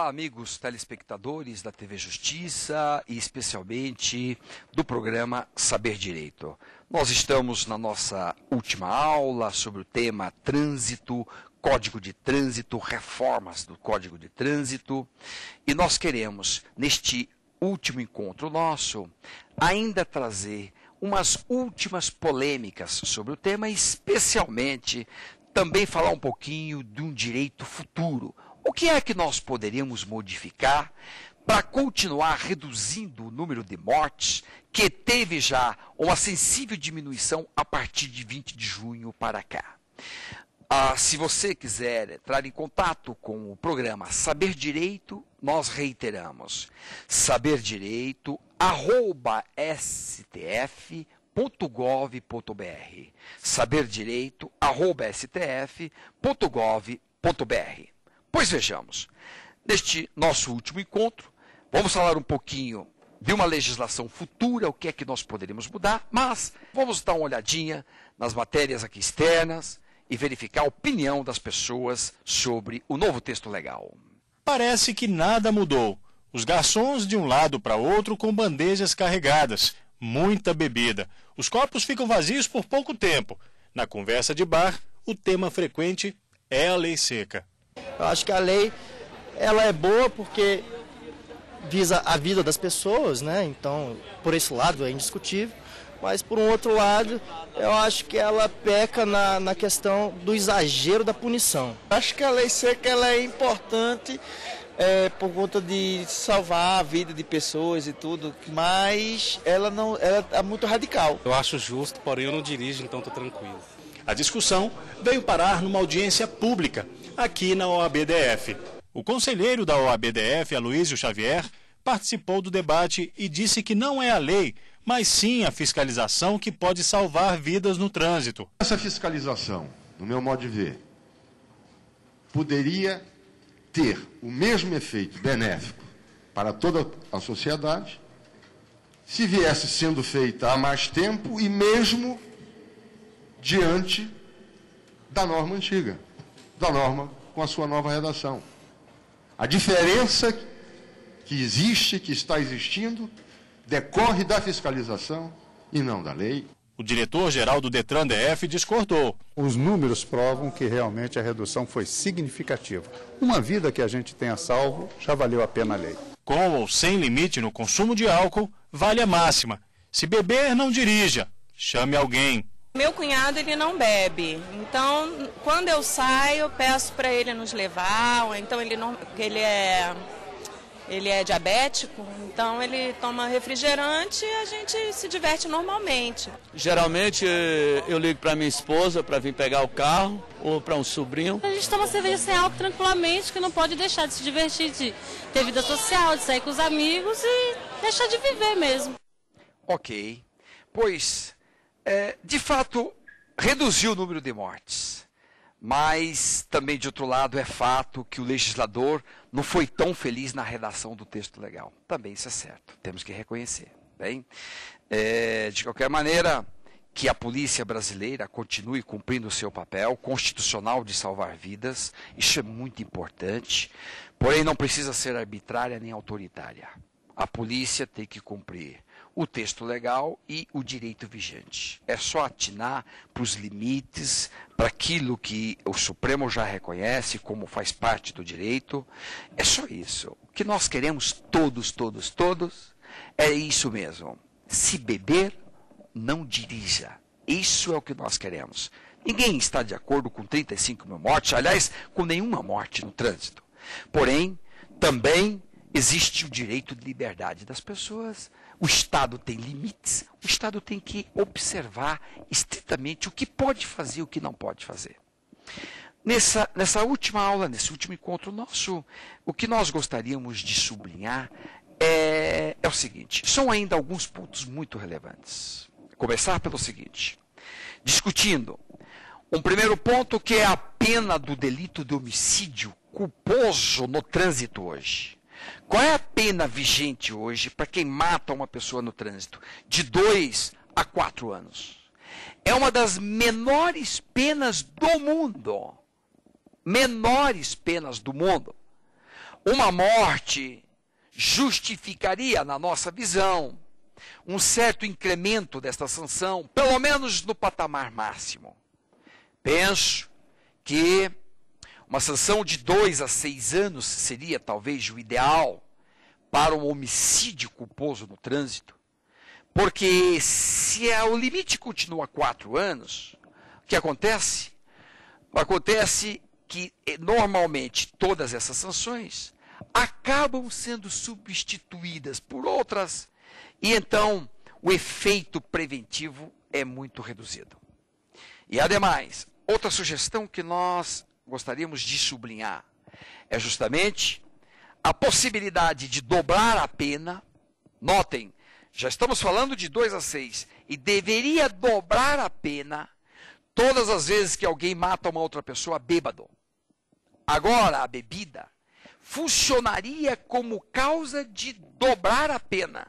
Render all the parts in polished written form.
Olá, amigos telespectadores da TV Justiça e especialmente do programa Saber Direito. Nós estamos na nossa última aula sobre o tema trânsito, Código de Trânsito, reformas do Código de Trânsito, e nós queremos, neste último encontro nosso, ainda trazer umas últimas polêmicas sobre o tema, especialmente também falar um pouquinho de um direito futuro. O que é que nós poderíamos modificar para continuar reduzindo o número de mortes, que teve já uma sensível diminuição a partir de 20 de junho para cá? Se você quiser entrar em contato com o programa Saber Direito, nós reiteramos, saberdireito@stf.gov.br, saberdireito@stf.gov.br. Pois vejamos, neste nosso último encontro, vamos falar um pouquinho de uma legislação futura, o que é que nós poderíamos mudar, mas vamos dar uma olhadinha nas matérias aqui externas e verificar a opinião das pessoas sobre o novo texto legal. Parece que nada mudou. Os garçons de um lado para outro com bandejas carregadas, muita bebida. Os copos ficam vazios por pouco tempo. Na conversa de bar, o tema frequente é a lei seca. Eu acho que a lei ela é boa porque visa a vida das pessoas, né? Então, por esse lado é indiscutível. Mas, por um outro lado, eu acho que ela peca na questão do exagero da punição. Acho que a lei seca ela é importante por conta de salvar a vida de pessoas e tudo, mas ela é muito radical. Eu acho justo, porém eu não dirijo, então estou tranquilo. A discussão veio parar numa audiência pública, aqui na OAB-DF. O conselheiro da OAB-DF, Aloísio Xavier, participou do debate e disse que não é a lei, mas sim a fiscalização que pode salvar vidas no trânsito. Essa fiscalização, no meu modo de ver, poderia ter o mesmo efeito benéfico para toda a sociedade se viesse sendo feita há mais tempo e mesmo diante da norma antiga, da norma com a sua nova redação. A diferença que existe, que está existindo, decorre da fiscalização e não da lei. O diretor-geral do Detran DF discordou. Os números provam que realmente a redução foi significativa. Uma vida que a gente tenha salvo já valeu a pena a lei. Com ou sem limite no consumo de álcool, vale a máxima. Se beber, não dirija. Chame alguém. Meu cunhado, ele não bebe, então quando eu saio, eu peço para ele nos levar, ou então ele é diabético, então ele toma refrigerante e a gente se diverte normalmente. Geralmente eu ligo para minha esposa para vir pegar o carro ou para um sobrinho. A gente toma cerveja sem álcool tranquilamente, que não pode deixar de se divertir, de ter vida social, de sair com os amigos e deixar de viver mesmo. Ok, pois... de fato, reduziu o número de mortes, mas também, de outro lado, é fato que o legislador não foi tão feliz na redação do texto legal. Também isso é certo, temos que reconhecer. Bem, de qualquer maneira, que a polícia brasileira continue cumprindo o seu papel constitucional de salvar vidas, isso é muito importante, porém não precisa ser arbitrária nem autoritária. A polícia tem que cumprir o texto legal e o direito vigente. É só atinar para os limites, para aquilo que o Supremo já reconhece como faz parte do direito. É só isso. O que nós queremos todos, é isso mesmo. Se beber, não dirija. Isso é o que nós queremos. Ninguém está de acordo com 35 mil mortes, aliás, com nenhuma morte no trânsito. Porém, também existe o direito de liberdade das pessoas. O Estado tem limites, o Estado tem que observar estritamente o que pode fazer e o que não pode fazer. Nessa última aula, nesse último encontro nosso, o que nós gostaríamos de sublinhar é o seguinte, são ainda alguns pontos muito relevantes. Começar pelo seguinte, discutindo um primeiro ponto que é a pena do delito de homicídio culposo no trânsito hoje. Qual é a pena vigente hoje para quem mata uma pessoa no trânsito? De 2 a 4 anos. É uma das menores penas do mundo. Menores penas do mundo. uma morte justificaria, na nossa visão, um certo incremento desta sanção, pelo menos no patamar máximo. Penso que uma sanção de 2 a 6 anos seria talvez o ideal para um homicídio culposo no trânsito, porque se o limite continua 4 anos, o que acontece? Acontece que normalmente todas essas sanções acabam sendo substituídas por outras, e então o efeito preventivo é muito reduzido. E ademais, outra sugestão que nós gostaríamos de sublinhar é justamente a possibilidade de dobrar a pena. Notem, já estamos falando de 2 a 6, e deveria dobrar a pena todas as vezes que alguém mata uma outra pessoa bêbado. Agora, a bebida funcionaria como causa de dobrar a pena.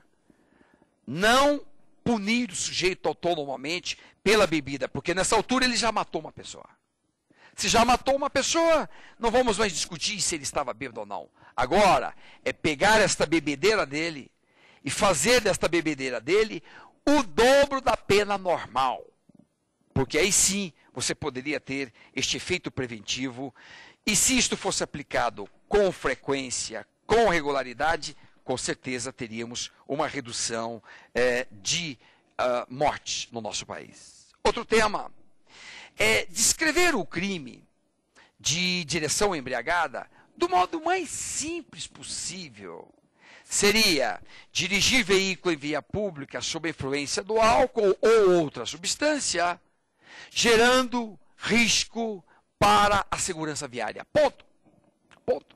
Não punir o sujeito autonomamente pela bebida, porque nessa altura ele já matou uma pessoa. Se já matou uma pessoa, não vamos mais discutir se ele estava bêbado ou não. Agora, é pegar esta bebedeira dele e fazer desta bebedeira dele o dobro da pena normal. Porque aí sim você poderia ter este efeito preventivo, e se isto fosse aplicado com frequência, com regularidade, com certeza teríamos uma redução de mortes no nosso país. Outro tema é descrever o crime de direção embriagada do modo mais simples possível. Seria dirigir veículo em via pública sob influência do álcool ou outra substância, gerando risco para a segurança viária. Ponto. Ponto.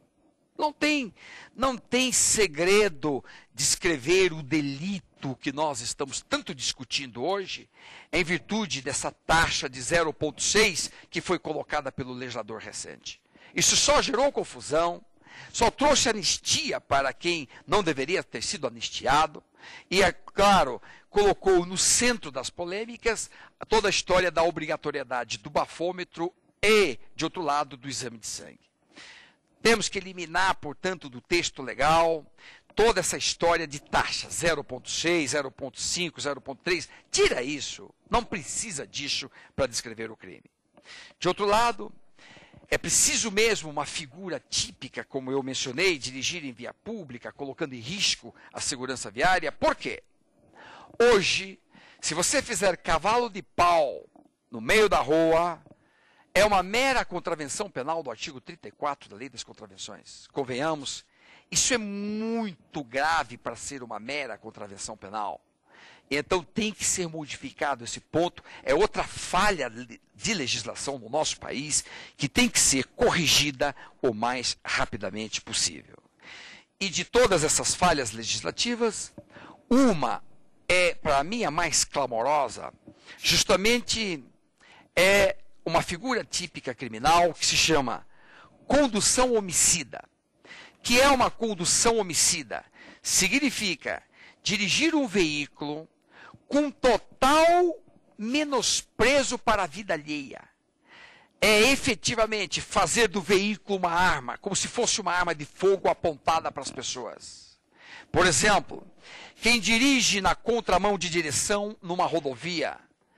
Não tem segredo descrever o delito que nós estamos tanto discutindo hoje, em virtude dessa taxa de 0,6 que foi colocada pelo legislador recente. Isso só gerou confusão, só trouxe anistia para quem não deveria ter sido anistiado, e, é claro, colocou no centro das polêmicas toda a história da obrigatoriedade do bafômetro e, de outro lado, do exame de sangue. Temos que eliminar, portanto, do texto legal toda essa história de taxa, 0,6, 0,5, 0,3. Tira isso, não precisa disso para descrever o crime. De outro lado, é preciso mesmo uma figura típica, como eu mencionei, dirigir em via pública, colocando em risco a segurança viária. Por quê? Hoje, se você fizer cavalo de pau no meio da rua, é uma mera contravenção penal do artigo 34 da Lei das Contravenções. Convenhamos, isso é muito grave para ser uma mera contravenção penal. Então tem que ser modificado esse ponto. É outra falha de legislação no nosso país que tem que ser corrigida o mais rapidamente possível. E de todas essas falhas legislativas, uma é, para mim, a mais clamorosa, justamente é uma figura típica criminal que se chama condução homicida. Que é uma condução homicida? Significa dirigir um veículo com total menosprezo para a vida alheia. É efetivamente fazer do veículo uma arma, como se fosse uma arma de fogo apontada para as pessoas. Por exemplo, quem dirige na contramão de direção numa rodovia,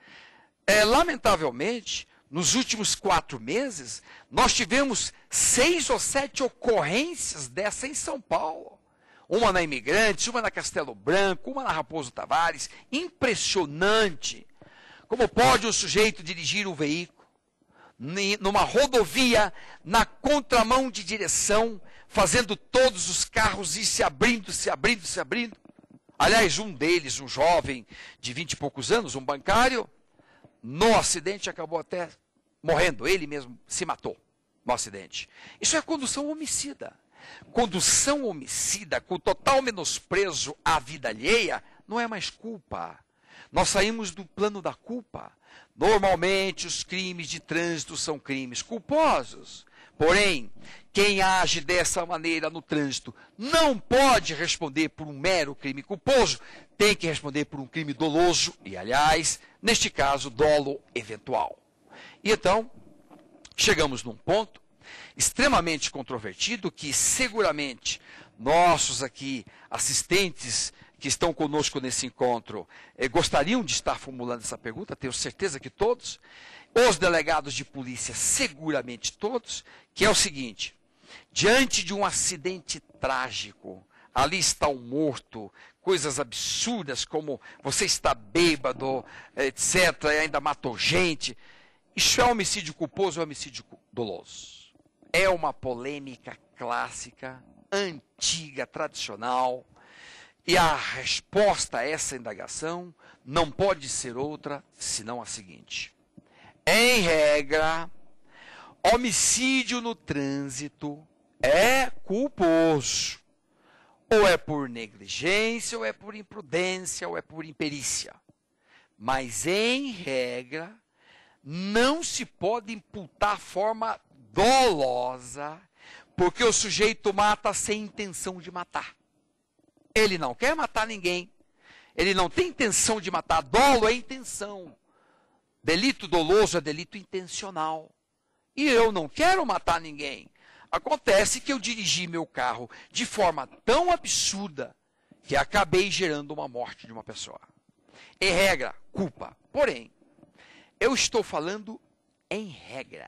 lamentavelmente, nos últimos 4 meses, nós tivemos 6 ou 7 ocorrências dessa em São Paulo. Uma na Imigrantes, uma na Castelo Branco, uma na Raposo Tavares. Impressionante. Como pode o sujeito dirigir um veículo numa rodovia, na contramão de direção, fazendo todos os carros ir se abrindo, se abrindo, se abrindo? Aliás, um deles, um jovem de 20 e poucos anos, um bancário, no acidente acabou até morrendo. Ele mesmo se matou no acidente. Isso é condução homicida. Condução homicida com total menosprezo à vida alheia não é mais culpa. Nós saímos do plano da culpa. Normalmente os crimes de trânsito são crimes culposos. Porém, quem age dessa maneira no trânsito não pode responder por um mero crime culposo, tem que responder por um crime doloso e, aliás, neste caso, dolo eventual. E então, chegamos num ponto extremamente controvertido, que seguramente nossos aqui assistentes que estão conosco nesse encontro gostariam de estar formulando essa pergunta, tenho certeza que todos, os delegados de polícia seguramente todos, que é o seguinte: diante de um acidente trágico, ali está um morto, coisas absurdas como você está bêbado, etc., e ainda matou gente, isso é homicídio culposo ou homicídio doloso? É uma polêmica clássica, antiga, tradicional, e a resposta a essa indagação não pode ser outra senão a seguinte: em regra, homicídio no trânsito é culposo. Ou é por negligência, ou é por imprudência, ou é por imperícia. Mas, em regra, não se pode imputar forma dolosa, porque o sujeito mata sem intenção de matar. Ele não quer matar ninguém. Ele não tem intenção de matar. Dolo é intenção. Delito doloso é delito intencional. E eu não quero matar ninguém. Acontece que eu dirigi meu carro de forma tão absurda que acabei gerando uma morte de uma pessoa. Em regra, culpa. Porém, eu estou falando em regra.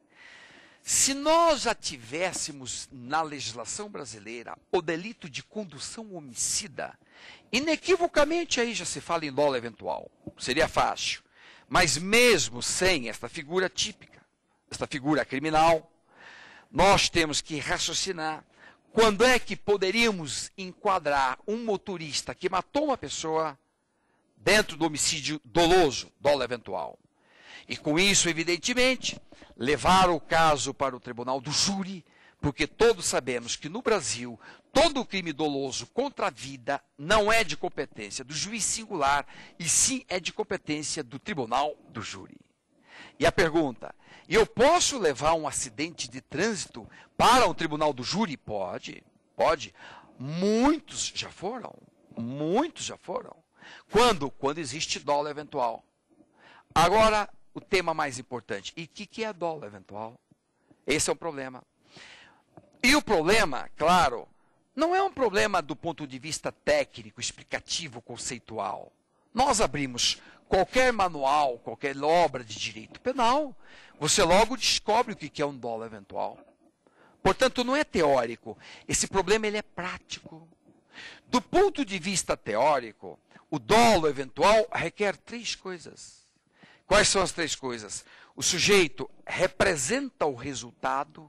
Se nós já tivéssemos na legislação brasileira o delito de condução homicida, inequivocamente aí já se fala em dolo eventual. Seria fácil. Mas mesmo sem esta figura típica, esta figura criminal, nós temos que raciocinar quando é que poderíamos enquadrar um motorista que matou uma pessoa dentro do homicídio doloso, dolo eventual. E com isso, evidentemente, levar o caso para o tribunal do júri, porque todos sabemos que no Brasil, todo crime doloso contra a vida não é de competência do juiz singular, e sim é de competência do tribunal do júri. E a pergunta: eu posso levar um acidente de trânsito para um tribunal do júri? Pode, pode. Muitos já foram. Muitos já foram. Quando? Quando existe dolo eventual. Agora, o tema mais importante. E o que é dolo eventual? Esse é o problema. E o problema, claro, não é um problema do ponto de vista técnico, explicativo, conceitual. Nós abrimos qualquer manual, qualquer obra de direito penal, você logo descobre o que é um dolo eventual. Portanto, não é teórico. Esse problema ele é prático. Do ponto de vista teórico, o dolo eventual requer 3 coisas. Quais são as 3 coisas? O sujeito representa o resultado,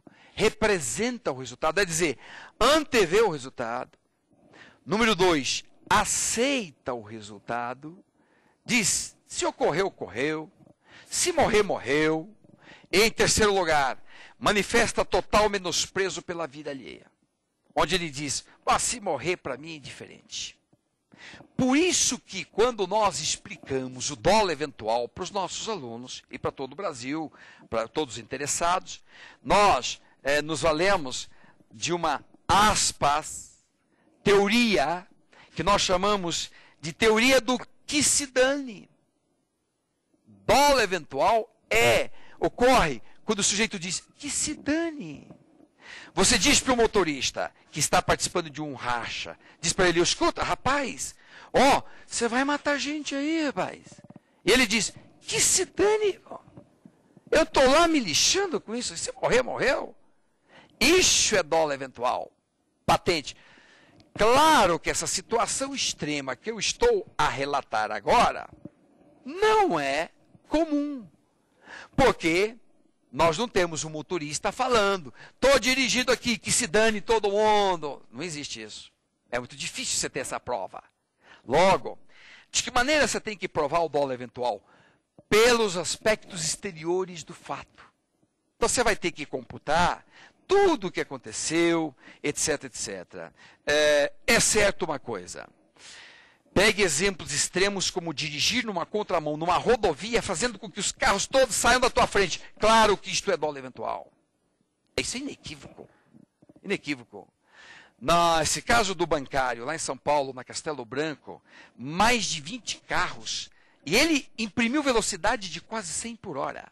é dizer, antevê o resultado. Número 2, aceita o resultado, diz, se ocorreu, ocorreu, se morrer, morreu. E, em terceiro lugar, manifesta total menosprezo pela vida alheia, onde ele diz, se morrer para mim é indiferente. Por isso que quando nós explicamos o dolo eventual para os nossos alunos e para todo o Brasil, para todos os interessados, nós nos valemos de uma, aspas, teoria que nós chamamos de teoria do que se dane. Dolo eventual ocorre quando o sujeito diz que se dane. Você diz para o motorista que está participando de um racha, diz para ele, escuta, rapaz, você vai matar gente aí, rapaz. E ele diz, que se dane, eu estou lá me lixando com isso, se morrer, morreu. Isso é dolo eventual, patente. Claro que essa situação extrema que eu estou a relatar agora não é comum, porque nós não temos um motorista falando, estou dirigindo aqui, que se dane todo mundo. Não existe isso. É muito difícil você ter essa prova. Logo, de que maneira você tem que provar o dolo eventual? Pelos aspectos exteriores do fato. Então você vai ter que computar tudo o que aconteceu, etc, etc. É certo uma coisa. Pegue exemplos extremos como dirigir numa contramão, numa rodovia, fazendo com que os carros todos saiam da tua frente. Claro que isto é dolo eventual. Isso é inequívoco. Inequívoco. Nesse caso do bancário, lá em São Paulo, na Castelo Branco, mais de 20 carros. E ele imprimiu velocidade de quase 100 por hora.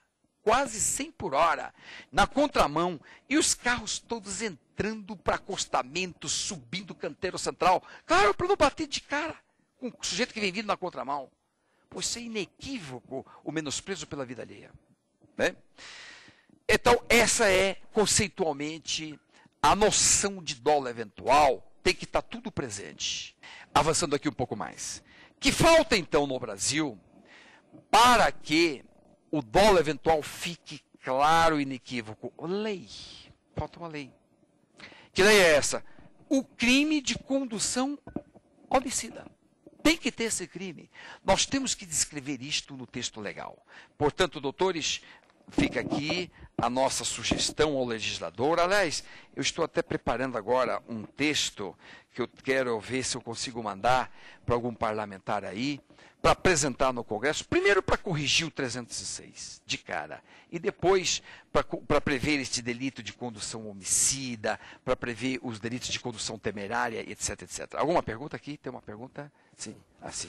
quase 100 por hora, na contramão, e os carros todos entrando para acostamento, subindo o canteiro central. Claro, para não bater de cara com o sujeito que vem vindo na contramão. Pois isso é inequívoco o menosprezo pela vida alheia. Né? Então, essa é, conceitualmente, a noção de dolo eventual. Tem que estar tudo presente. Avançando aqui um pouco mais. Que falta, então, no Brasil, para que o dolo eventual fique claro e inequívoco? Lei. Falta uma lei. Que lei é essa? O crime de condução homicida. Tem que ter esse crime. Nós temos que descrever isto no texto legal. Portanto, doutores, fica aqui a nossa sugestão ao legislador. Aliás, eu estou até preparando agora um texto que eu quero ver se eu consigo mandar para algum parlamentar aí, para apresentar no Congresso, primeiro para corrigir o 306, de cara, e depois para prever este delito de condução homicida, para prever os delitos de condução temerária, etc, etc. Alguma pergunta aqui? Tem uma pergunta? Sim, assim.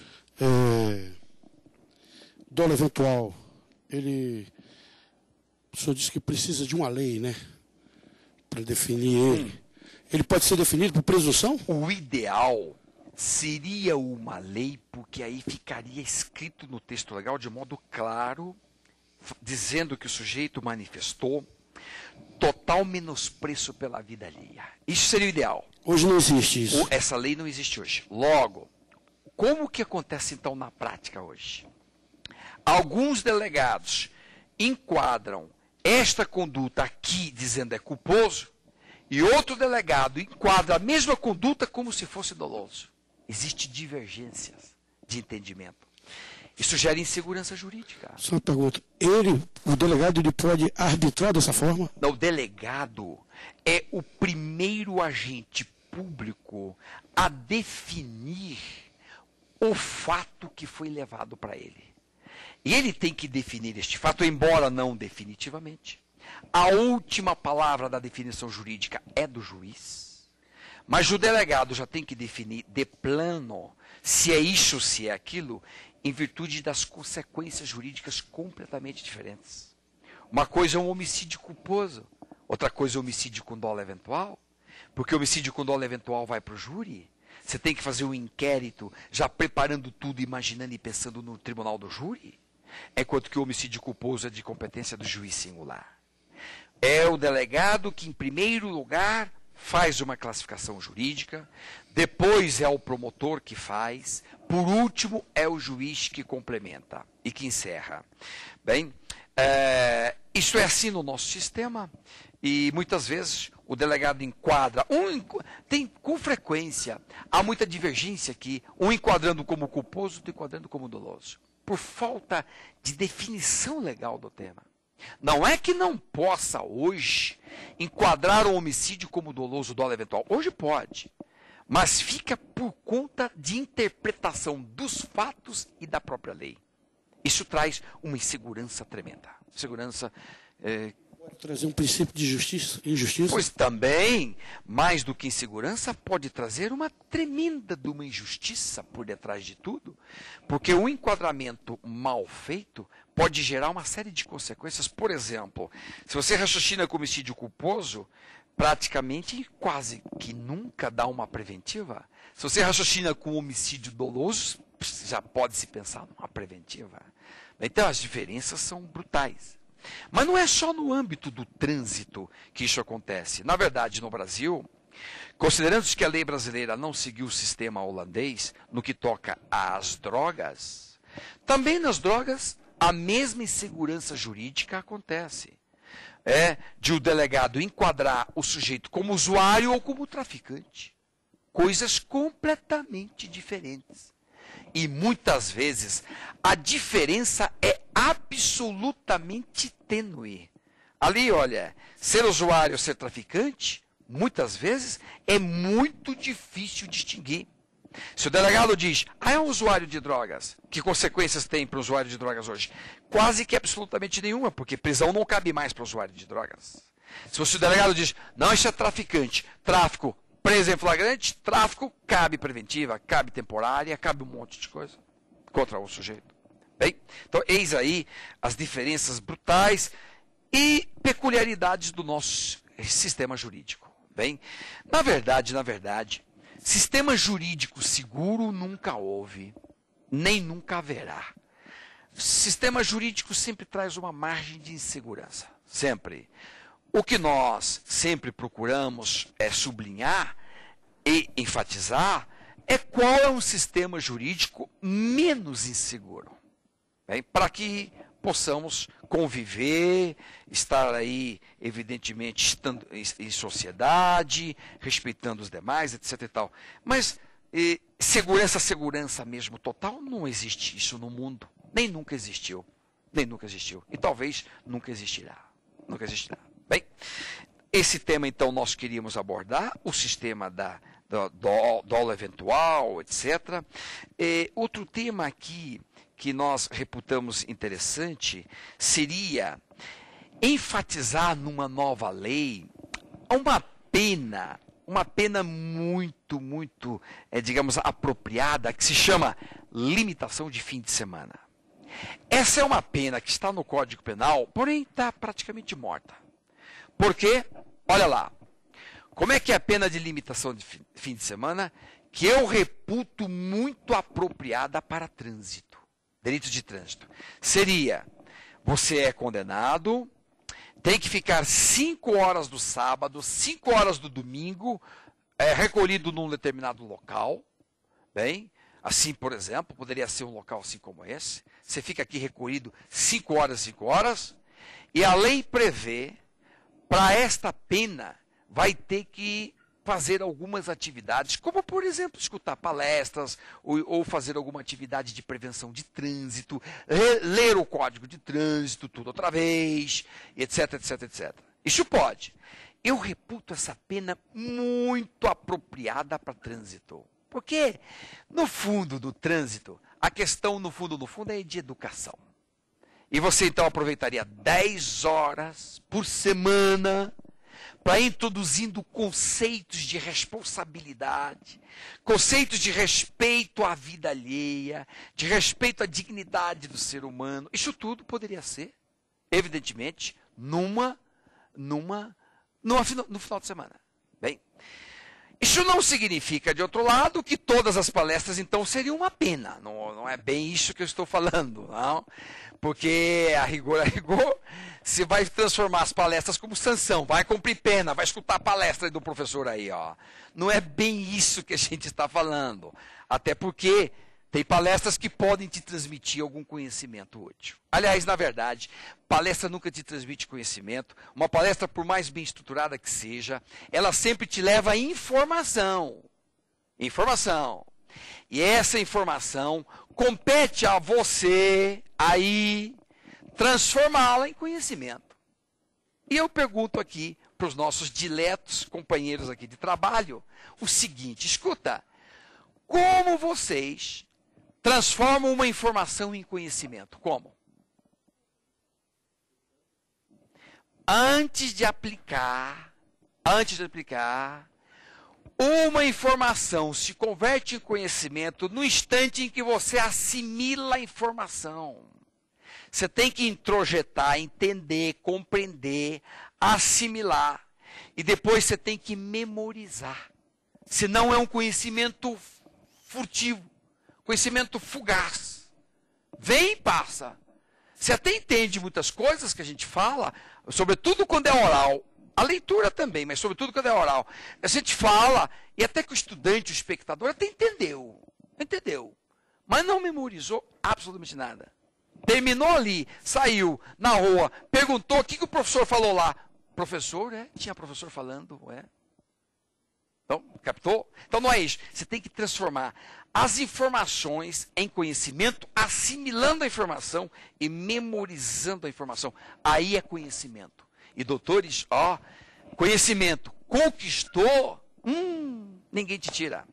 Dolo eventual, o senhor disse que precisa de uma lei, né, para definir ele. Ele pode ser definido por presunção? O ideal seria uma lei, porque aí ficaria escrito no texto legal de modo claro, dizendo que o sujeito manifestou total menosprezo pela vida alheia. Isso seria o ideal. Hoje não existe isso. Essa lei não existe hoje. Logo, como que acontece então na prática hoje? Alguns delegados enquadram esta conduta aqui dizendo é culposo, e outro delegado enquadra a mesma conduta como se fosse doloso. Existem divergências de entendimento. Isso gera insegurança jurídica. Só uma pergunta. O delegado, ele pode arbitrar dessa forma? Não, o delegado é o primeiro agente público a definir o fato que foi levado para ele. E ele tem que definir este fato, embora não definitivamente. A última palavra da definição jurídica é do juiz. Mas o delegado já tem que definir de plano se é isso, se é aquilo, em virtude das consequências jurídicas completamente diferentes. Uma coisa é um homicídio culposo, outra coisa é um homicídio com dolo eventual, porque o homicídio com dolo eventual vai para o júri. Você tem que fazer um inquérito já preparando tudo, imaginando e pensando no tribunal do júri, enquanto que o homicídio culposo é de competência do juiz singular. É o delegado que, em primeiro lugar, faz uma classificação jurídica, depois é o promotor que faz, por último é o juiz que complementa e que encerra. Bem, isso é assim no nosso sistema e muitas vezes o delegado enquadra, tem com frequência, há muita divergência aqui, um enquadrando como culposo, outro enquadrando como doloso, por falta de definição legal do tema. Não é que não possa hoje enquadrar um homicídio como doloso, dolo eventual. Hoje pode, mas fica por conta de interpretação dos fatos e da própria lei. Isso traz uma insegurança tremenda. Segurança pode trazer um princípio de injustiça? Pois também, mais do que insegurança, pode trazer uma tremenda de uma injustiça por detrás de tudo, porque um enquadramento mal feito pode gerar uma série de consequências. Por exemplo, se você raciocina com homicídio culposo, praticamente quase que nunca dá uma preventiva. Se você raciocina com homicídio doloso, já pode se pensar numa preventiva. Então as diferenças são brutais. Mas não é só no âmbito do trânsito que isso acontece. Na verdade, no Brasil, considerando que a lei brasileira não seguiu o sistema holandês no que toca às drogas, também nas drogas a mesma insegurança jurídica acontece. De o delegado enquadrar o sujeito como usuário ou como traficante. Coisas completamente diferentes. E muitas vezes a diferença é absolutamente tênue. Ali, olha, ser usuário ou ser traficante, muitas vezes é muito difícil distinguir. Se o delegado diz, é um usuário de drogas, que consequências tem para o usuário de drogas hoje? Quase que absolutamente nenhuma, porque prisão não cabe mais para o usuário de drogas. Se o delegado diz, não, isso é traficante, tráfico, preso em flagrante, tráfico, cabe preventiva, cabe temporária, cabe um monte de coisa contra o sujeito. Bem, então eis aí as diferenças brutais e peculiaridades do nosso sistema jurídico. Bem, na verdade, sistema jurídico seguro nunca houve, nem nunca haverá. Sistema jurídico sempre traz uma margem de insegurança, sempre. O que nós sempre procuramos é sublinhar e enfatizar é qual é um sistema jurídico menos inseguro, bem, para que possamos conviver, estar aí, evidentemente, estando em sociedade, respeitando os demais, etc. e tal. Mas segurança mesmo total, não existe isso no mundo. Nem nunca existiu. E talvez nunca existirá. Bem, esse tema, então, nós queríamos abordar, o sistema do dolo eventual, etc. Outro tema aqui que nós reputamos interessante seria enfatizar numa nova lei uma pena muito, digamos, apropriada, que se chama limitação de fim de semana. Essa é uma pena que está no Código Penal, porém está praticamente morta. Por quê? Olha lá. Como é que é a pena de limitação de fim de semana? Que eu reputo muito apropriada para trânsito. Delito de trânsito. Seria, você é condenado, tem que ficar 5 horas do sábado, 5 horas do domingo, recolhido num determinado local. Bem, assim, por exemplo, poderia ser um local assim como esse. Você fica aqui recolhido 5 horas, e a lei prevê, para esta pena, vai ter que fazer algumas atividades, como, por exemplo, escutar palestras, ou fazer alguma atividade de prevenção de trânsito, ler o Código de Trânsito, tudo outra vez, etc. Isso pode. Eu reputo essa pena muito apropriada para trânsito. Porque, no fundo do trânsito, a questão, no fundo, é de educação. E você, então, aproveitaria 10 horas por semana para introduzindo conceitos de responsabilidade, conceitos de respeito à vida alheia, de respeito à dignidade do ser humano. Isso tudo poderia ser, evidentemente, no final de semana. Bem, isso não significa, de outro lado, que todas as palestras, então, seriam uma pena. Não é bem isso que eu estou falando, não. Porque, a rigor, você vai transformar as palestras como sanção, vai cumprir pena, vai escutar a palestra do professor aí, ó. Não é bem isso que a gente está falando. Até porque tem palestras que podem te transmitir algum conhecimento útil. Aliás, na verdade, palestra nunca te transmite conhecimento. Uma palestra, por mais bem estruturada que seja, ela sempre te leva a informação. E essa informação compete a você aí transformá-la em conhecimento. E eu pergunto aqui para os nossos diletos companheiros aqui de trabalho o seguinte: escuta, como vocês transformam uma informação em conhecimento? Como? Antes de aplicar, uma informação se converte em conhecimento no instante em que você assimila a informação. Você tem que introjetar, entender, compreender, assimilar. E depois você tem que memorizar. Senão é um conhecimento furtivo, conhecimento fugaz. Vem e passa. Você até entende muitas coisas que a gente fala, sobretudo quando é oral. A leitura também, mas sobretudo quando é oral. A gente fala, e até que o estudante, o espectador, até entendeu. Mas não memorizou absolutamente nada. Terminou ali, saiu na rua, perguntou o que o professor falou lá. Professor, tinha professor falando, Então, captou? Então não é isso. Você tem que transformar as informações em conhecimento, assimilando a informação e memorizando a informação. Aí é conhecimento. E doutores, conhecimento conquistou, ninguém te tira.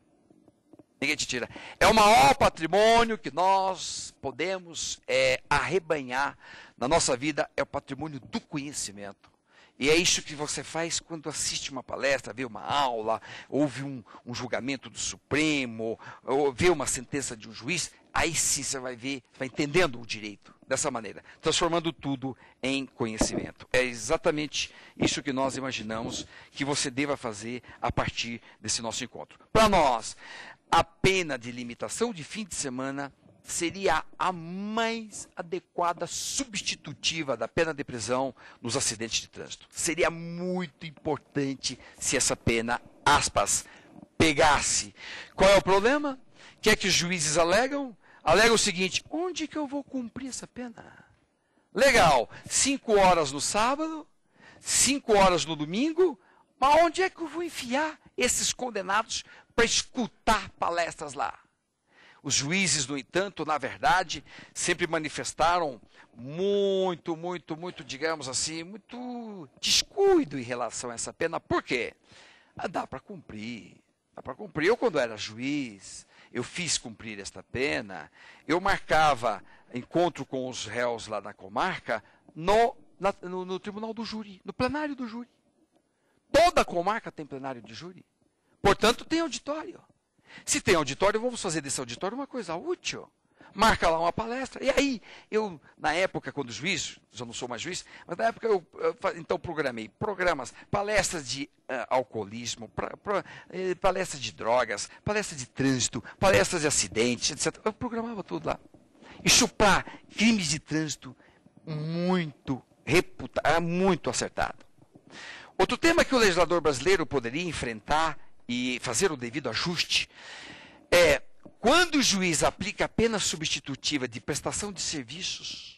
É o maior patrimônio que nós podemos arrebanhar na nossa vida, é o patrimônio do conhecimento. E é isso que você faz quando assiste uma palestra, vê uma aula, ouve um julgamento do Supremo, ou vê uma sentença de um juiz. aí sim você vai ver, vai entendendo o direito dessa maneira, transformando tudo em conhecimento. É exatamente isso que nós imaginamos que você deva fazer a partir desse nosso encontro. Para nós, a pena de limitação de fim de semana seria a mais adequada substitutiva da pena de prisão nos acidentes de trânsito. Seria muito importante se essa pena, aspas, pegasse. Qual é o problema? O que é que os juízes alegam? Alegam o seguinte: onde que eu vou cumprir essa pena? Legal, 5 horas no sábado, 5 horas no domingo, mas onde é que eu vou enfiar esses condenados para escutar palestras lá? Os juízes, no entanto, na verdade, sempre manifestaram muito, digamos assim, muito descuido em relação a essa pena. Por quê? Dá para cumprir. Dá para cumprir. Eu, quando era juiz, eu fiz cumprir esta pena. Eu marcava encontro com os réus lá na comarca no tribunal do júri, no plenário do júri. Toda comarca tem plenário de júri. Portanto, tem auditório. Se tem auditório, vamos fazer desse auditório uma coisa útil. Marca lá uma palestra. E aí, eu, na época, quando juiz, já não sou mais juiz, mas na época eu então programei programas, palestras de alcoolismo, palestras de drogas, palestras de trânsito, palestras de acidentes, etc. Eu programava tudo lá. E chupar crimes de trânsito muito acertado. Outro tema que o legislador brasileiro poderia enfrentar e fazer o devido ajuste é: quando o juiz aplica a pena substitutiva de prestação de serviços,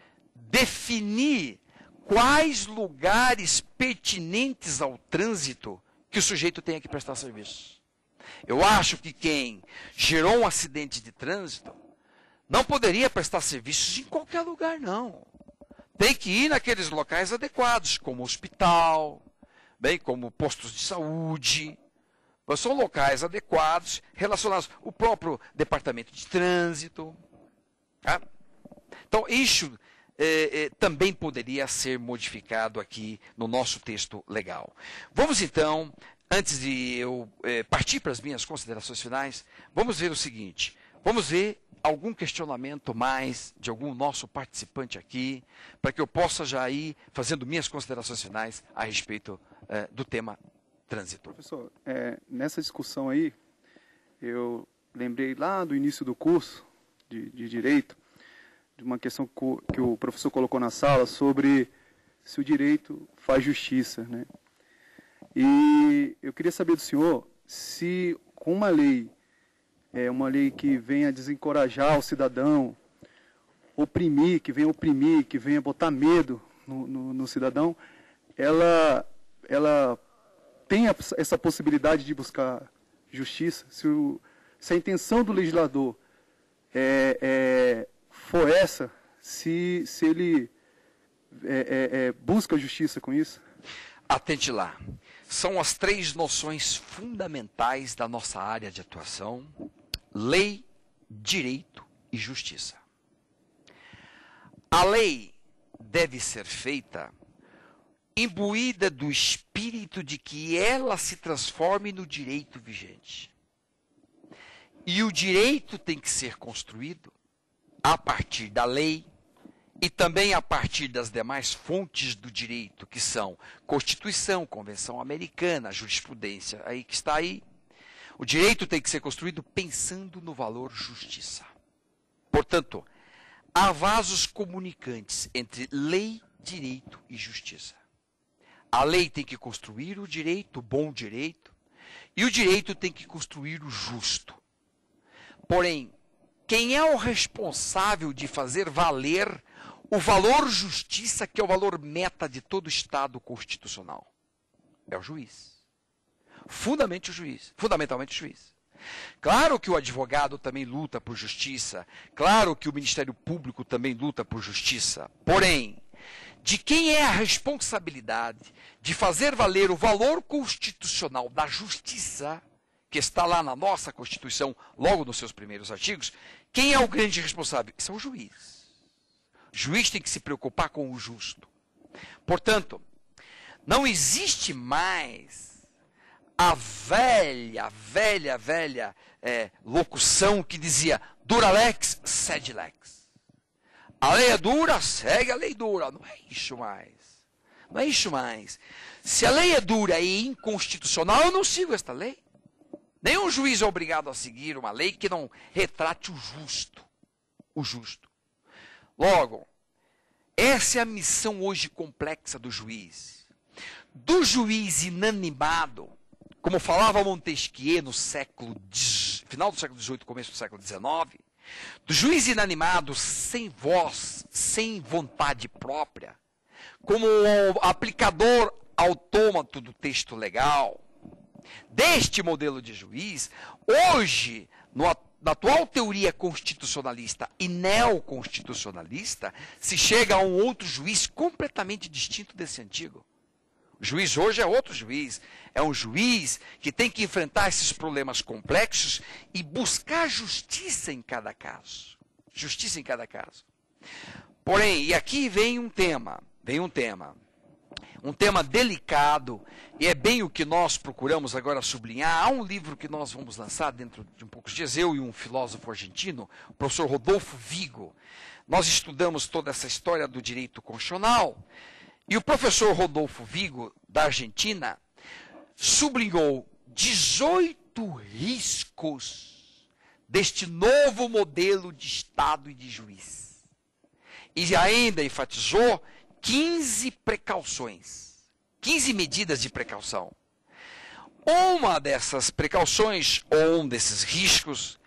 definir quais lugares pertinentes ao trânsito que o sujeito tenha que prestar serviço. Eu acho que quem gerou um acidente de trânsito não poderia prestar serviços em qualquer lugar, não. Tem que ir naqueles locais adequados, como hospital, bem como postos de saúde. São locais adequados, relacionados ao próprio departamento de trânsito. Tá? Então, isso também poderia ser modificado aqui no nosso texto legal. Vamos então, antes de eu partir para as minhas considerações finais, vamos ver o seguinte. Vamos ver algum questionamento mais de algum nosso participante aqui, para que eu possa já ir fazendo minhas considerações finais a respeito do tema trânsito. Professor, nessa discussão aí, eu lembrei lá do início do curso de Direito, de uma questão que o professor colocou na sala sobre se o direito faz justiça, né? E eu queria saber do senhor se com uma lei que venha desencorajar o cidadão, que venha botar medo no cidadão, ela tem essa possibilidade de buscar justiça, se a intenção do legislador for essa, se ele busca justiça com isso? Atente lá. São as 3 noções fundamentais da nossa área de atuação: lei, direito e justiça. A lei deve ser feita imbuída do espírito de que ela se transforme no direito vigente. E o direito tem que ser construído a partir da lei e também a partir das demais fontes do direito, que são Constituição, Convenção Americana, jurisprudência aí que está aí. O direito tem que ser construído pensando no valor justiça. Portanto, há vasos comunicantes entre lei, direito e justiça. A lei tem que construir o direito, o bom direito, e o direito tem que construir o justo. Porém, quem é o responsável de fazer valer o valor justiça, que é o valor meta de todo Estado constitucional? É o juiz. Fundamentalmente o juiz. Claro que o advogado também luta por justiça, claro que o Ministério Público também luta por justiça, porém, de quem é a responsabilidade de fazer valer o valor constitucional da justiça, que está lá na nossa Constituição, logo nos seus primeiros artigos, quem é o grande responsável? Esse é o juiz. O juiz tem que se preocupar com o justo. Portanto, não existe mais a velha locução que dizia: Dura lex, sed lex. A lei é dura, segue a lei dura. Não é isso mais. Não é isso mais. Se a lei é dura e inconstitucional, eu não sigo esta lei. Nenhum juiz é obrigado a seguir uma lei que não retrate o justo. O justo. Logo, essa é a missão hoje complexa do juiz. Do juiz inanimado, como falava Montesquieu no final do século XVIII, começo do século XIX, do juiz inanimado, sem voz, sem vontade própria, como aplicador autômato do texto legal, deste modelo de juiz, hoje, na atual teoria constitucionalista e neoconstitucionalista, se chega a um outro juiz completamente distinto desse antigo. O juiz hoje é outro juiz. É um juiz que tem que enfrentar esses problemas complexos e buscar justiça em cada caso. Justiça em cada caso. Porém, e aqui vem um tema delicado, e é bem o que nós procuramos agora sublinhar. Há um livro que nós vamos lançar dentro de um poucos dias, eu e um filósofo argentino, o professor Rodolfo Vigo. Nós estudamos toda essa história do direito constitucional, e o professor Rodolfo Vigo, da Argentina, sublinhou 18 riscos deste novo modelo de Estado e de juiz. E ainda enfatizou 15 precauções, 15 medidas de precaução. Uma dessas precauções, ou um desses riscos,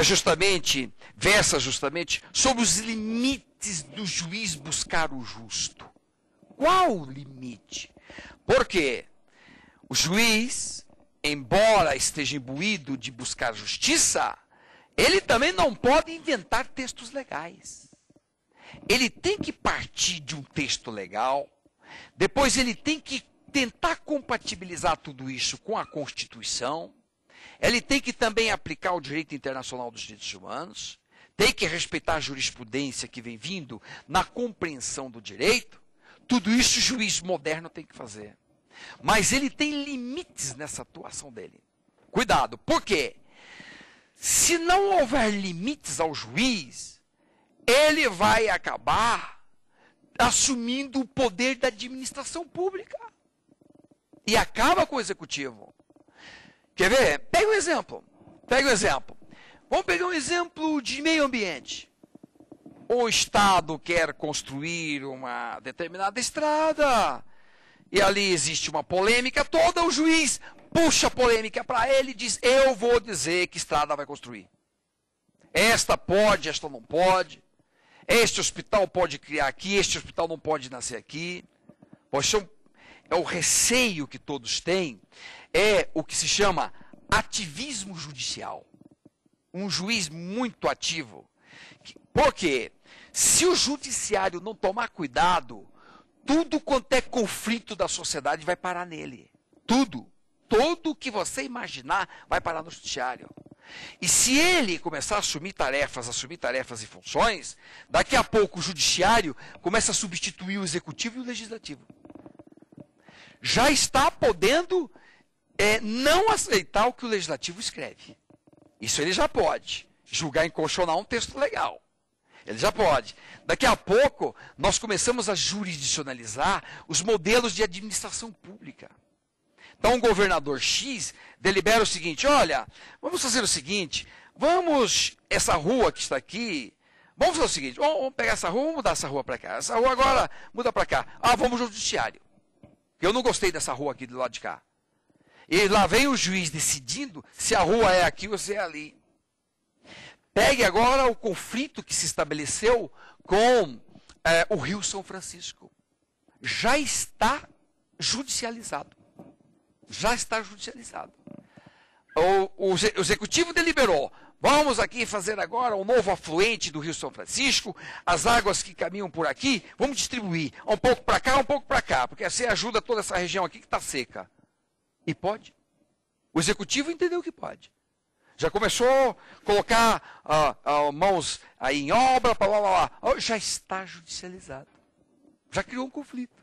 versa justamente sobre os limites do juiz buscar o justo. Qual o limite? Porque o juiz, embora esteja imbuído de buscar justiça, ele também não pode inventar textos legais. Ele tem que partir de um texto legal, depois ele tem que tentar compatibilizar tudo isso com a Constituição, ele tem que também aplicar o direito internacional dos direitos humanos, tem que respeitar a jurisprudência que vem vindo na compreensão do direito. Tudo isso o juiz moderno tem que fazer. Mas ele tem limites nessa atuação dele. Cuidado, por quê? Se não houver limites ao juiz, ele vai acabar assumindo o poder da administração pública. E acaba com o executivo. Quer ver? Pega um exemplo. Vamos pegar um exemplo de meio ambiente. O Estado quer construir uma determinada estrada, e ali existe uma polêmica toda, o juiz puxa a polêmica para ele e diz: eu vou dizer que estrada vai construir. Esta pode, esta não pode. Este hospital pode criar aqui, este hospital não pode nascer aqui. Poxa, é o receio que todos têm, é o que se chama ativismo judicial. Um juiz muito ativo. Por quê? Se o judiciário não tomar cuidado, tudo quanto é conflito da sociedade vai parar nele. Tudo. Tudo que você imaginar vai parar no judiciário. E se ele começar a assumir tarefas e funções, daqui a pouco o judiciário começa a substituir o executivo e o legislativo. Já está podendo não aceitar o que o legislativo escreve. Isso ele já pode. Julgar inconstitucional um texto legal. Ele já pode. Daqui a pouco, nós começamos a jurisdicionalizar os modelos de administração pública. Então, o governador X delibera o seguinte: olha, vamos fazer o seguinte, essa rua que está aqui, vamos fazer o seguinte, vamos pegar essa rua, vamos mudar essa rua para cá. Essa rua agora muda para cá. Vamos ao judiciário. Eu não gostei dessa rua aqui do lado de cá. E lá vem o juiz decidindo se a rua é aqui ou se é ali. Pegue agora o conflito que se estabeleceu com o Rio São Francisco. Já está judicializado. Já está judicializado. O executivo deliberou: vamos aqui fazer agora um novo afluente do Rio São Francisco, as águas que caminham por aqui, vamos distribuir um pouco para cá, um pouco para cá, porque assim ajuda toda essa região aqui que está seca. E pode. O executivo entendeu que pode. Já começou a colocar mãos aí em obra, já está judicializado. Já criou um conflito.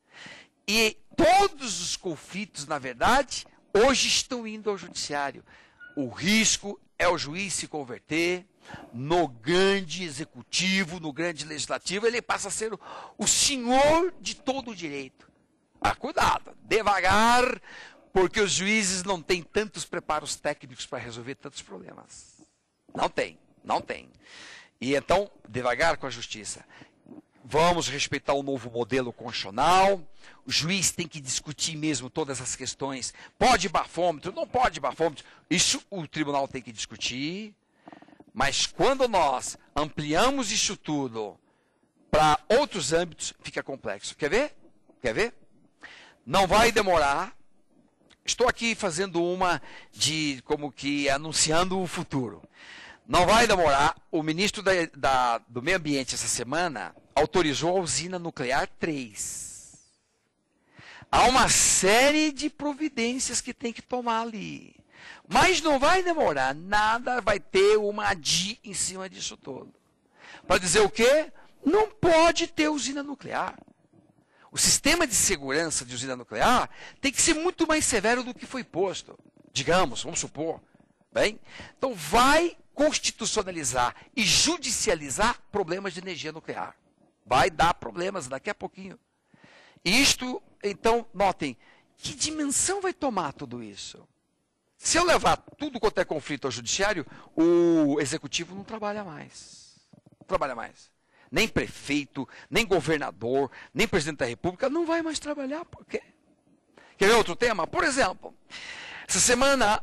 E todos os conflitos, na verdade, hoje estão indo ao judiciário. O risco é o juiz se converter, no grande executivo, no grande legislativo, ele passa a ser o senhor de todo o direito. Mas cuidado, devagar, porque os juízes não têm tantos preparos técnicos para resolver tantos problemas. Não tem. E então, devagar com a justiça. Vamos respeitar o novo modelo constitucional. O juiz tem que discutir mesmo todas as questões. Pode bafômetro, não pode bafômetro. Isso o tribunal tem que discutir. Mas quando nós ampliamos isso tudo para outros âmbitos, fica complexo. Quer ver? Não vai demorar. Estou aqui fazendo uma de como que anunciando o futuro. Não vai demorar. O ministro do Meio Ambiente essa semana autorizou a usina nuclear 3. Há uma série de providências que tem que tomar ali. Mas não vai demorar nada, vai ter uma ADI em cima disso todo. Para dizer o quê? Não pode ter usina nuclear. O sistema de segurança de usina nuclear tem que ser muito mais severo do que foi posto. Digamos, vamos supor. Bem, então vai constitucionalizar e judicializar problemas de energia nuclear. Vai dar problemas daqui a pouquinho. Isto, então, notem, que dimensão vai tomar tudo isso? Se eu levar tudo quanto é conflito ao judiciário, o executivo não trabalha mais. Não trabalha mais. Nem prefeito, nem governador, nem presidente da República não vai mais trabalhar. Por quê? Quer ver outro tema? Por exemplo, essa semana,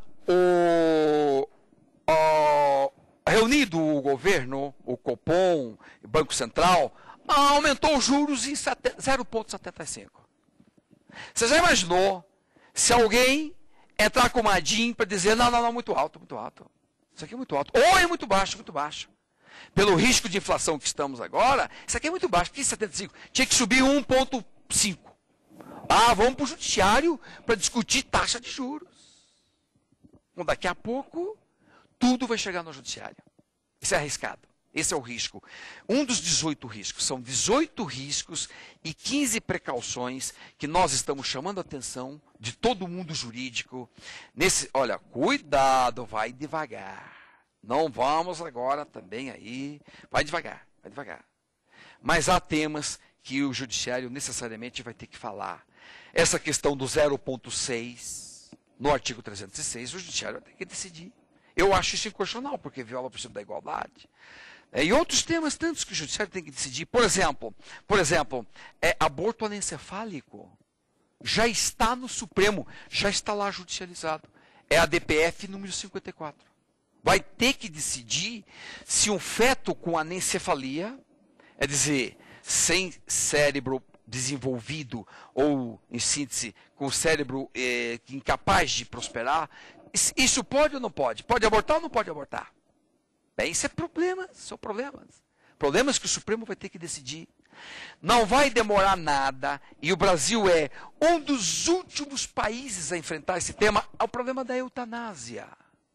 reunido o governo, o Copom, o Banco Central, aumentou os juros em 0,75. Você já imaginou se alguém entrar com uma DIN para dizer, não, muito alto. Isso aqui é muito alto. Ou é muito baixo. Pelo risco de inflação que estamos agora, isso aqui é muito baixo. Porque 75 tinha que subir 1,5. Vamos para o judiciário para discutir taxa de juros. Bom, daqui a pouco, tudo vai chegar no judiciário. Isso é arriscado. Esse é o risco. Um dos 18 riscos. São 18 riscos e 15 precauções que nós estamos chamando a atenção de todo o mundo jurídico. Olha, cuidado, vai devagar. Não vamos agora também aí. Vai devagar. Mas há temas que o judiciário necessariamente vai ter que falar. Essa questão do 0,6, no artigo 306, o judiciário vai ter que decidir. Eu acho isso inconstitucional, porque viola o princípio da igualdade. E outros temas tantos que o judiciário tem que decidir. Por exemplo, aborto anencefálico. Já está no Supremo, já está lá judicializado. É a DPF número 54. Vai ter que decidir se um feto com anencefalia, é dizer, sem cérebro desenvolvido, ou, em síntese, com o cérebro incapaz de prosperar, isso pode ou não pode? Pode abortar ou não pode abortar? Bem, isso é problema, são problemas. Problemas que o Supremo vai ter que decidir. Não vai demorar nada, e o Brasil é um dos últimos países a enfrentar esse tema, é o problema da eutanásia.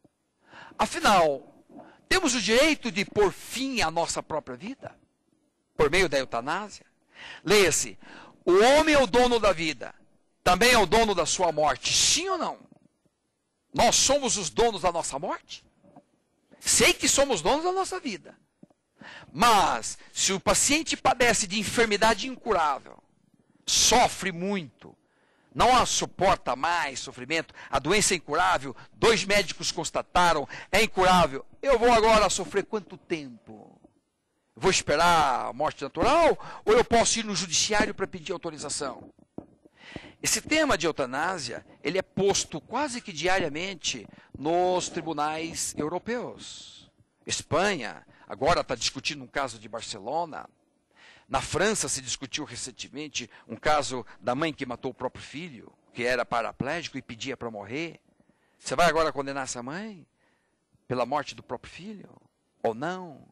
Afinal, temos o direito de pôr fim à nossa própria vida, por meio da eutanásia? Leia-se, o homem é o dono da vida, também é o dono da sua morte, sim ou não? Nós somos os donos da nossa morte? Sei que somos donos da nossa vida. Mas, se o paciente padece de enfermidade incurável, sofre muito, não suporta mais sofrimento, a doença é incurável, 2 médicos constataram, é incurável, eu vou agora sofrer quanto tempo? Vou esperar a morte natural ou eu posso ir no judiciário para pedir autorização? Esse tema de eutanásia, ele é posto quase que diariamente nos tribunais europeus. Espanha, agora está discutindo um caso de Barcelona. Na França se discutiu recentemente um caso da mãe que matou o próprio filho, que era paraplégico e pedia para morrer. Você vai agora condenar essa mãe pela morte do próprio filho? Ou não?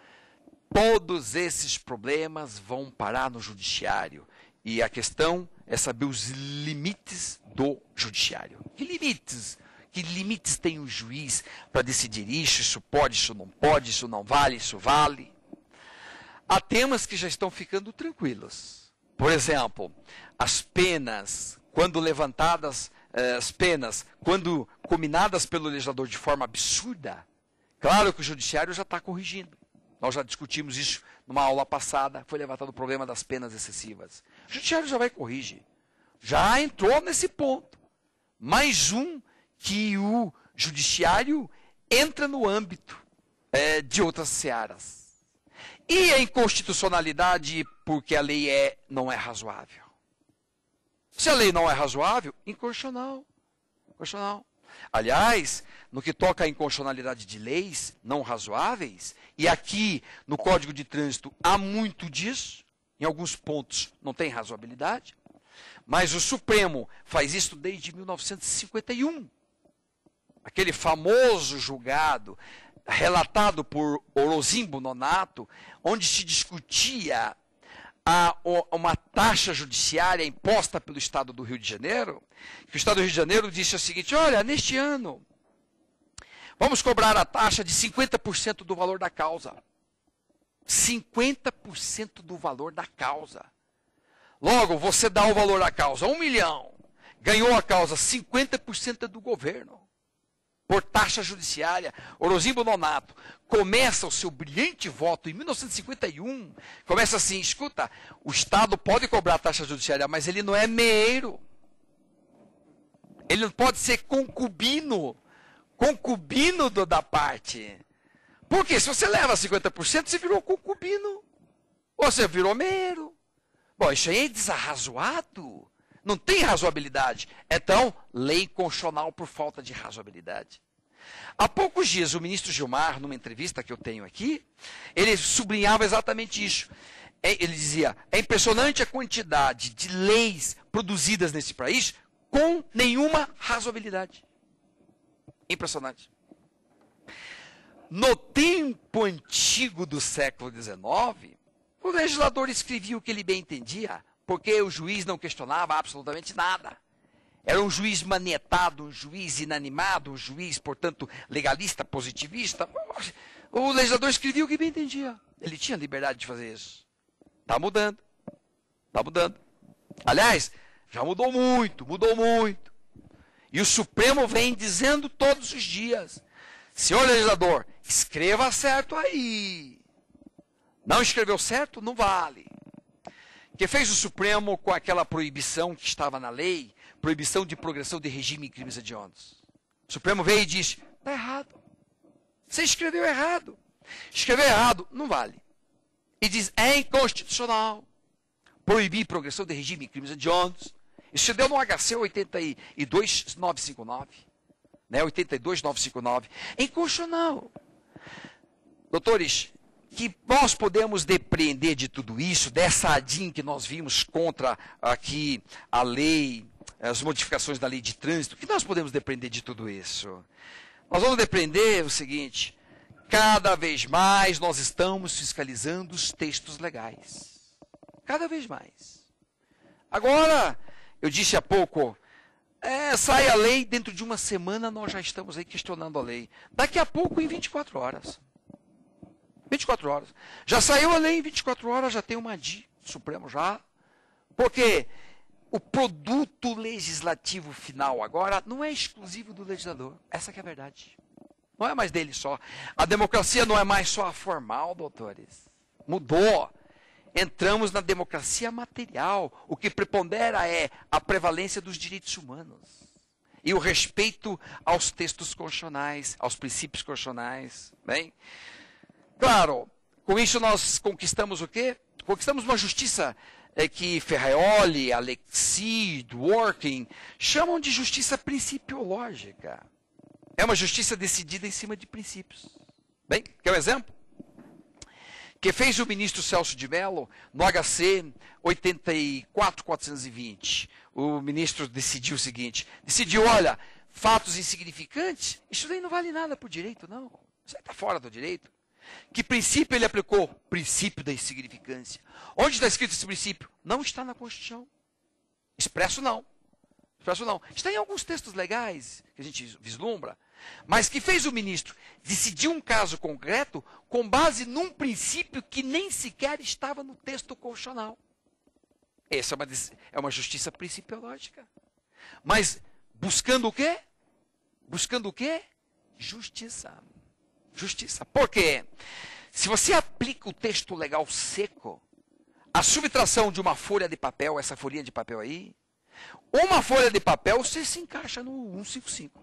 Todos esses problemas vão parar no judiciário. E a questão é saber os limites do judiciário. Que limites tem o juiz para decidir isso pode, isso não pode, isso não vale, isso vale? Há temas que já estão ficando tranquilos. Por exemplo, as penas, quando levantadas, quando combinadas pelo legislador de forma absurda, Claro que o judiciário já está corrigindo. Nós já discutimos isso numa aula passada, foi levantado o problema das penas excessivas. O judiciário já vai corrigir. Já entrou nesse ponto. Mais um que o judiciário entra no âmbito de outras searas. E a inconstitucionalidade porque a lei não é razoável. Se a lei não é razoável, inconstitucional. Aliás, no que toca à inconstitucionalidade de leis não razoáveis, e aqui no Código de Trânsito há muito disso, em alguns pontos não tem razoabilidade, mas o Supremo faz isso desde 1951. Aquele famoso julgado relatado por Orozimbo Nonato, onde se discutia uma taxa judiciária imposta pelo Estado do Rio de Janeiro, que o Estado do Rio de Janeiro disse o seguinte: olha, neste ano, vamos cobrar a taxa de 50% do valor da causa. 50% do valor da causa. Logo, você dá o valor da causa, 1 milhão. Ganhou a causa, 50% do governo. Por taxa judiciária. Orozimbo Nonato começa o seu brilhante voto em 1951, começa assim: escuta, o Estado pode cobrar taxa judiciária, mas ele não é meeiro. Ele não pode ser concubino da parte. Porque se você leva 50%, você virou concubino. Ou você virou meeiro. Bom, isso aí é desarrazoado. Não tem razoabilidade. Então, lei inconstitucional por falta de razoabilidade. Há poucos dias, o ministro Gilmar, numa entrevista que eu tenho aqui, ele sublinhava exatamente isso. Ele dizia: é impressionante a quantidade de leis produzidas nesse país com nenhuma razoabilidade. Impressionante. No tempo antigo do século XIX, o legislador escrevia o que ele bem entendia, porque o juiz não questionava absolutamente nada. Era um juiz manietado, um juiz inanimado, um juiz, portanto, legalista, positivista. O legislador escrevia o que bem entendia. Ele tinha liberdade de fazer isso. Está mudando. Está mudando. Aliás, já mudou muito, mudou muito. E o Supremo vem dizendo todos os dias: senhor legislador, escreva certo aí. Não escreveu certo, não vale. O que fez o Supremo com aquela proibição que estava na lei, proibição de progressão de regime em crimes hediondos? O Supremo veio e disse: está errado. Você escreveu errado. Escreveu errado, não vale. E diz: é inconstitucional proibir progressão de regime em crimes hediondos. Isso se deu no HC 82959. Né, 82959. É inconstitucional. Doutores, que nós podemos depreender de tudo isso, dessa ADIM que nós vimos contra aqui a lei, as modificações da lei de trânsito, que nós podemos depreender de tudo isso? Nós vamos depreender o seguinte: cada vez mais nós estamos fiscalizando os textos legais. Cada vez mais. Agora, eu disse há pouco, sai a lei, dentro de uma semana nós já estamos aí questionando a lei. Daqui a pouco, em 24 horas. 24 horas. Já saiu a lei em 24 horas, já tem uma ADIM, Supremo já. Porque o produto legislativo final agora não é exclusivo do legislador. Essa que é a verdade. Não é mais dele só. A democracia não é mais só a formal, doutores. Mudou. Entramos na democracia material. O que prepondera é a prevalência dos direitos humanos. E o respeito aos textos constitucionais, aos princípios constitucionais. Bem, claro, com isso nós conquistamos o quê? Conquistamos uma justiça que Ferraioli, Alexi, Dworkin chamam de justiça principiológica. É uma justiça decidida em cima de princípios. Bem, quer um exemplo? Que fez o ministro Celso de Mello no HC 84420. O ministro decidiu o seguinte: decidiu, olha, fatos insignificantes, isso daí não vale nada para o direito, não. Isso aí está fora do direito. Que princípio ele aplicou? Princípio da insignificância. Onde está escrito esse princípio? Não está na Constituição. Expresso não. Expresso não. Está em alguns textos legais que a gente vislumbra. Mas que fez o ministro? Decidiu um caso concreto com base num princípio que nem sequer estava no texto constitucional. Essa é uma justiça principiológica. Mas buscando o quê? Buscando o quê? Justiça. Justiça. Por quê? Se você aplica o texto legal seco, a subtração de uma folha de papel, essa folhinha de papel aí, uma folha de papel, você se encaixa no 155.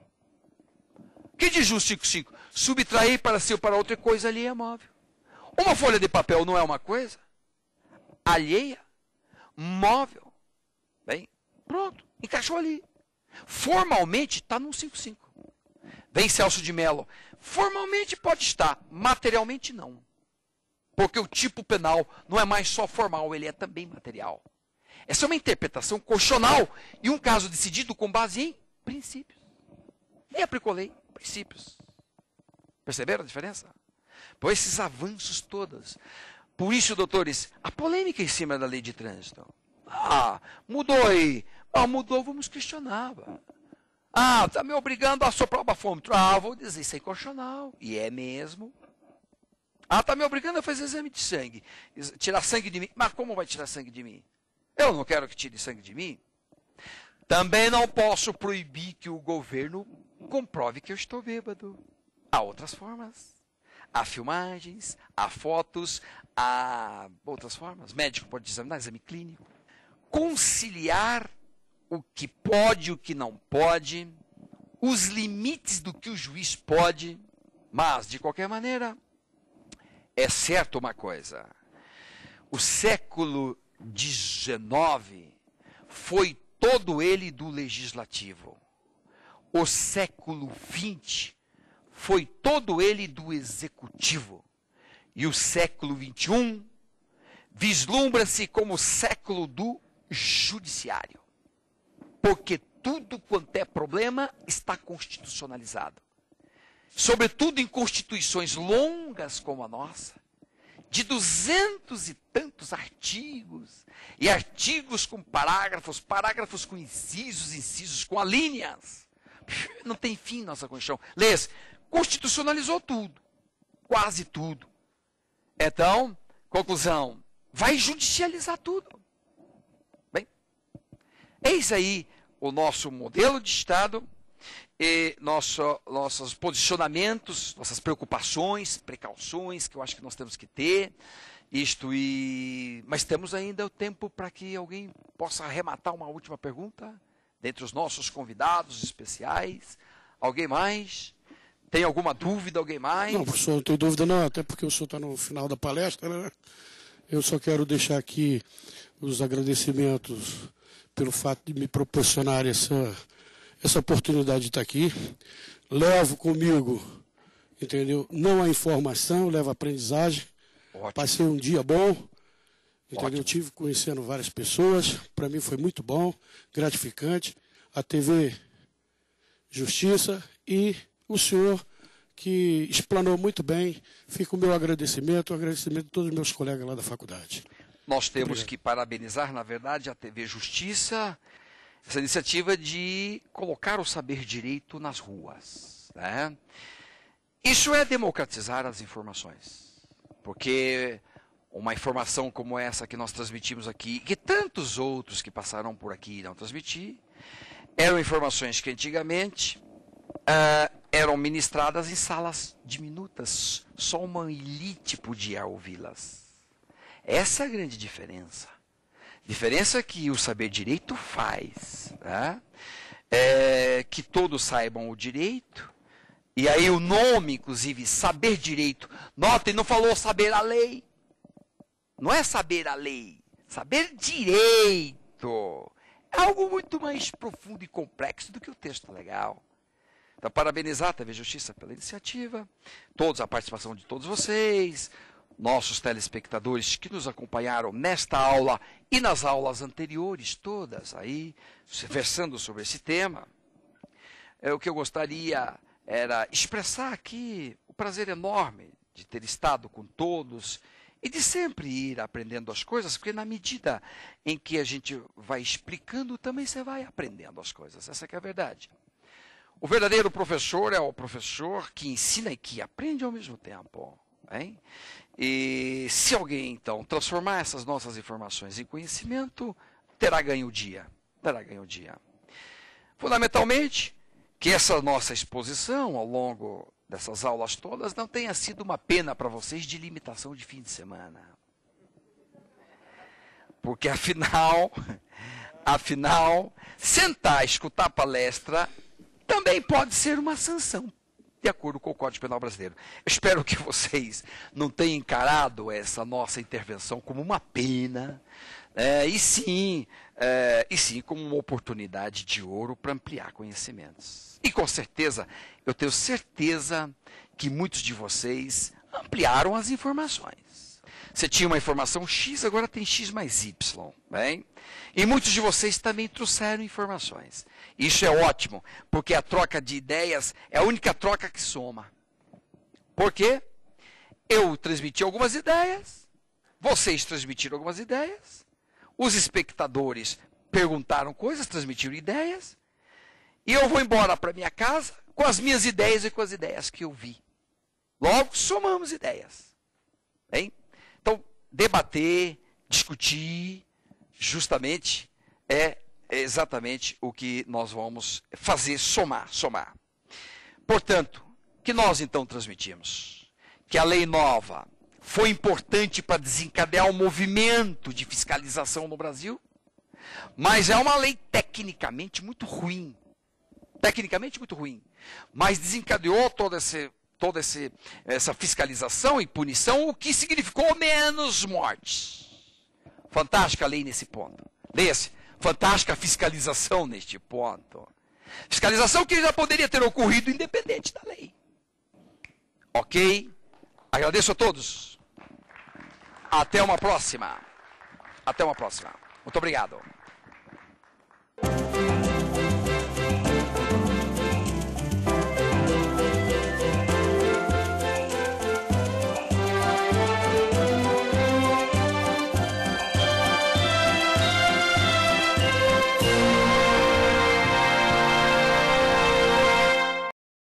O que diz 155? Subtrair para si ou para outra coisa alheia móvel. Uma folha de papel não é uma coisa alheia, móvel. Bem, pronto, encaixou ali. Formalmente está no 155. Vem Celso de Mello. Formalmente pode estar, materialmente não. Porque o tipo penal não é mais só formal, ele é também material. Essa é uma interpretação constitucional e um caso decidido com base em princípios. Nem aplicou lei, princípios. Perceberam a diferença? Por esses avanços todos. Por isso, doutores, a polêmica em cima da lei de trânsito. Mudou aí. Mudou, vamos questionar. Está me obrigando a soprar o bafômetro. Vou dizer, isso é inconstitucional. E é mesmo. Está me obrigando a fazer exame de sangue. Tirar sangue de mim. Mas como vai tirar sangue de mim? Eu não quero que tire sangue de mim. Também não posso proibir que o governo comprove que eu estou bêbado. Há outras formas. Há filmagens, há fotos, há outras formas. Médico pode examinar, exame clínico. Conciliar o que pode e o que não pode, os limites do que o juiz pode, mas, de qualquer maneira, é certo uma coisa. O século XIX foi todo ele do legislativo. O século XX foi todo ele do executivo. E o século XXI vislumbra-se como o século do judiciário. Porque tudo quanto é problema está constitucionalizado. Sobretudo em constituições longas como a nossa, de 200 e tantos artigos, e artigos com parágrafos, parágrafos com incisos, incisos com alíneas. Não tem fim nossa Constituição. Lê-se, constitucionalizou tudo, quase tudo. Então, conclusão, vai judicializar tudo. Bem, eis aí o nosso modelo de Estado, e nossos posicionamentos, nossas preocupações, precauções que eu acho que nós temos que ter. Mas temos ainda o tempo para que alguém possa arrematar uma última pergunta, dentre os nossos convidados especiais. Alguém mais? Tem alguma dúvida? Alguém mais? Não, professor, não tenho dúvida não, até porque o senhor está no final da palestra, né? Eu só quero deixar aqui os agradecimentos pelo fato de me proporcionar essa oportunidade de estar aqui. Levo comigo, entendeu? Não a informação, levo a aprendizagem. Ótimo. Passei um dia bom, entendeu? Ótimo. Tive conhecendo várias pessoas, para mim foi muito bom, gratificante. A TV Justiça e o senhor que explanou muito bem. Fica o meu agradecimento, o agradecimento de todos os meus colegas lá da faculdade. Nós temos que parabenizar, na verdade, a TV Justiça, essa iniciativa de colocar o saber direito nas ruas, né? Isso é democratizar as informações, porque uma informação como essa que nós transmitimos aqui, que tantos outros que passaram por aqui irão transmitir, eram informações que antigamente eram ministradas em salas diminutas, só uma elite podia ouvi-las. Essa é a grande diferença. Diferença que o saber direito faz, né? Que todos saibam o direito, e aí o nome, inclusive, saber direito, notem, não falou saber a lei, não é saber a lei, saber direito, é algo muito mais profundo e complexo do que o texto legal. Então, parabenizar a TV Justiça pela iniciativa, a participação de todos vocês, nossos telespectadores que nos acompanharam nesta aula e nas aulas anteriores todas aí, versando sobre esse tema. O que eu gostaria era expressar aqui o prazer enorme de ter estado com todos e de sempre ir aprendendo as coisas, porque na medida em que a gente vai explicando, também você vai aprendendo as coisas. Essa que é a verdade. O verdadeiro professor é o professor que ensina e que aprende ao mesmo tempo. Hein? E se alguém, então, transformar essas nossas informações em conhecimento, terá ganho o dia. Terá ganho o dia. Fundamentalmente, que essa nossa exposição ao longo dessas aulas todas não tenha sido uma pena para vocês de limitação de fim de semana. Porque afinal, sentar, escutar a palestra também pode ser uma sanção, de acordo com o Código Penal brasileiro. Eu espero que vocês não tenham encarado essa nossa intervenção como uma pena, e sim como uma oportunidade de ouro para ampliar conhecimentos. E com certeza, eu tenho certeza que muitos de vocês ampliaram as informações. Você tinha uma informação X, agora tem X mais Y. Bem? E muitos de vocês também trouxeram informações. Isso é ótimo, porque a troca de ideias é a única troca que soma. Por quê? Eu transmiti algumas ideias, vocês transmitiram algumas ideias, os espectadores perguntaram coisas, transmitiram ideias, e eu vou embora para minha casa com as minhas ideias e com as ideias que eu vi. Logo, somamos ideias. Bem? Então, debater, discutir, justamente, é exatamente o que nós vamos fazer, somar. Portanto, que nós então transmitimos? Que a lei nova foi importante para desencadear um movimento de fiscalização no Brasil, mas é uma lei tecnicamente muito ruim. Mas desencadeou toda essa fiscalização e punição, o que significou menos mortes. Fantástica lei nesse ponto. Leia-se, fantástica fiscalização neste ponto. Fiscalização que já poderia ter ocorrido independente da lei. Ok? Agradeço a todos. Até uma próxima. Muito obrigado.